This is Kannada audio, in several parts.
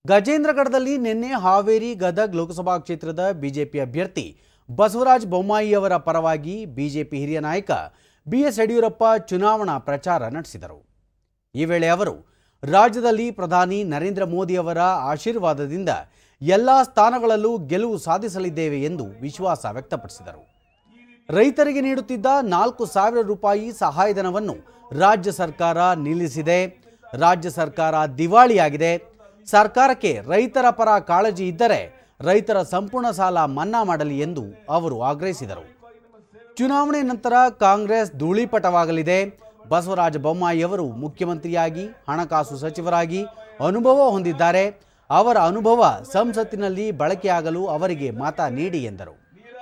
ಗಜೇಂದ್ರಗಢದಲ್ಲಿ ನಿನ್ನೆ ಹಾವೇರಿ ಗದಗ ಲೋಕಸಭಾ ಕ್ಷೇತ್ರದ ಬಿಜೆಪಿ ಅಭ್ಯರ್ಥಿ ಬಸವರಾಜ ಬೊಮ್ಮಾಯಿ ಅವರ ಪರವಾಗಿ ಬಿಜೆಪಿ ಹಿರಿಯ ನಾಯಕ ಬಿಎಸ್ ಯಡಿಯೂರಪ್ಪ ಚುನಾವಣಾ ಪ್ರಚಾರ ನಡೆಸಿದರು. ಈ ವೇಳೆ ಅವರು ರಾಜ್ಯದಲ್ಲಿ ಪ್ರಧಾನಿ ನರೇಂದ್ರ ಮೋದಿ ಅವರ ಆಶೀರ್ವಾದದಿಂದ ಎಲ್ಲಾ ಸ್ಥಾನಗಳಲ್ಲೂ ಗೆಲುವು ಸಾಧಿಸಲಿದ್ದೇವೆ ಎಂದು ವಿಶ್ವಾಸ ವ್ಯಕ್ತಪಡಿಸಿದರು. ರೈತರಿಗೆ ನೀಡುತ್ತಿದ್ದ 4,000 ರೂಪಾಯಿ ಸಹಾಯಧನವನ್ನು ರಾಜ್ಯ ಸರ್ಕಾರ ನಿಲ್ಲಿಸಿದೆ. ರಾಜ್ಯ ಸರ್ಕಾರ ದಿವಾಳಿಯಾಗಿದೆ. ಸರ್ಕಾರಕ್ಕೆ ರೈತರ ಪರ ಕಾಳಜಿ ಇದ್ದರೆ ರೈತರ ಸಂಪೂರ್ಣ ಸಾಲ ಮನ್ನಾ ಮಾಡಲಿ ಎಂದು ಅವರು ಆಗ್ರಹಿಸಿದರು. ಚುನಾವಣೆ ನಂತರ ಕಾಂಗ್ರೆಸ್ ಧೂಳಿಪಟವಾಗಲಿದೆ. ಬಸವರಾಜ ಬೊಮ್ಮಾಯಿ ಅವರು ಮುಖ್ಯಮಂತ್ರಿಯಾಗಿ ಹಣಕಾಸು ಸಚಿವರಾಗಿ ಅನುಭವ ಹೊಂದಿದ್ದಾರೆ. ಅವರ ಅನುಭವ ಸಂಸತ್ತಿನಲ್ಲಿ ಬಳಕೆಯಾಗಲು ಅವರಿಗೆ ಮತ ನೀಡಿ ಎಂದರು.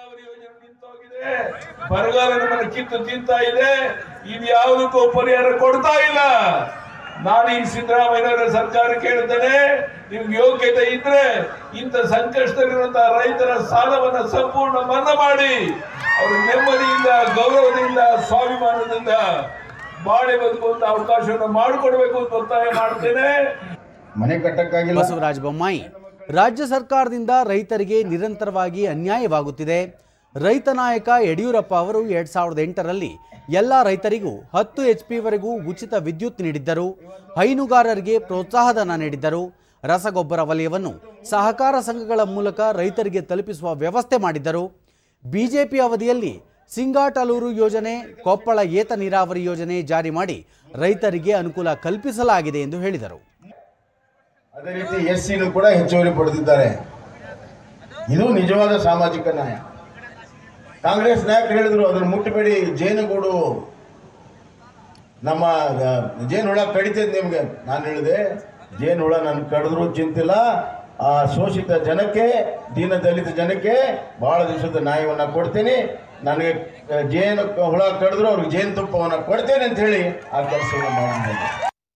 ಬರಗಾಲ ನಮ್ಮನ್ನು ಕಿತ್ತು ತಿಂತಾ ಇದೆ. ಇದ್ಯಾವುದಕ್ಕೂ ಪರಿಹಾರ ಕೊಡ್ತಾ ಇಲ್ಲ. ನಾನು ಈ ಸಿದ್ದರಾಮಯ್ಯನವರ ಸರ್ಕಾರ ಕೇಳ್ತೇನೆ, ನಿಮ್ಗೆ ಯೋಗ್ಯತೆ ಇದ್ರೆ ಇಂಥ ಸಂಕಷ್ಟದಲ್ಲಿರುವಂತಹ ರೈತರ ಸಾಲವನ್ನ ಸಂಪೂರ್ಣ ಮನ್ನಾ ಮಾಡಿ ಅವರು ನೆಮ್ಮದಿಯಿಂದ, ಗೌರವದಿಂದ, ಸ್ವಾಭಿಮಾನದಿಂದ ಬಾಳೆ ಬದುಕುವಂತ ಅವಕಾಶವನ್ನು ಮಾಡಿಕೊಡ್ಬೇಕು ಅಂತ ಒತ್ತಾಯ ಮಾಡ್ತೇನೆ. ಮನೆ ಕಟ್ಟಕ್ಕಾಗಿಲ್ಲ. ಬಸವರಾಜ ಬೊಮ್ಮಾಯಿ, ರಾಜ್ಯ ಸರ್ಕಾರದಿಂದ ರೈತರಿಗೆ ನಿರಂತರವಾಗಿ ಅನ್ಯಾಯವಾಗುತ್ತಿದೆ. ರೈತ ನಾಯಕ ಯಡಿಯೂರಪ್ಪ ಅವರು 2008ರಲ್ಲಿ ಎಲ್ಲ ರೈತರಿಗೂ 10 HP ವರೆಗೂ ಉಚಿತ ವಿದ್ಯುತ್ ನೀಡಿದ್ದರು. ಹೈನುಗಾರರಿಗೆ ಪ್ರೋತ್ಸಾಹಧನ ನೀಡಿದ್ದರು. ರಸಗೊಬ್ಬರ ವಲಯವನ್ನು ಸಹಕಾರ ಸಂಘಗಳ ಮೂಲಕ ರೈತರಿಗೆ ತಲುಪಿಸುವ ವ್ಯವಸ್ಥೆ ಮಾಡಿದ್ದರು. ಬಿಜೆಪಿ ಅವಧಿಯಲ್ಲಿ ಸಿಂಗಾಟಲೂರು ಯೋಜನೆ, ಕೊಪ್ಪಳ ಏತ ನೀರಾವರಿ ಯೋಜನೆ ಜಾರಿ ಮಾಡಿ ರೈತರಿಗೆ ಅನುಕೂಲ ಕಲ್ಪಿಸಲಾಗಿದೆ ಎಂದು ಹೇಳಿದರು. ಅದೇ ರೀತಿ SCನೂ ಕೂಡ ಹೆಚ್ಚುವರಿ ಪಡೆದಿದ್ದಾರೆ. ಇದು ನಿಜವಾದ ಸಾಮಾಜಿಕ ನ್ಯಾಯ. ಕಾಂಗ್ರೆಸ್ ನಾಯಕರು ಹೇಳಿದ್ರು ಅದನ್ನು ಮುಟ್ಟಬೇಡಿ, ಜೇನುಗೂಡು ನಮ್ಮ ಜೇನುಹುಳ ಕಡಿತದೆ ನಿಮ್ಗೆ. ನಾನು ಹೇಳಿದೆ ಜೇನುಹುಳ ನಾನು ಕಡಿದ್ರು ಚಿಂತಿಲ್ಲ, ಆ ಶೋಷಿತ ಜನಕ್ಕೆ, ದೀನ ದಲಿತ ಜನಕ್ಕೆ ಬಹಳ ದಿವಸದ ನ್ಯಾಯವನ್ನು ಕೊಡ್ತೀನಿ. ನನಗೆ ಜೇನು ಹುಳ ಕಡಿದ್ರು ಅವ್ರಿಗೆ ಜೇನುತುಪ್ಪವನ್ನು ಕೊಡ್ತೇನೆ ಅಂತ ಹೇಳಿ ಆ ಕೆಲಸವನ್ನು ಮಾಡಿದ್ದೇನೆ.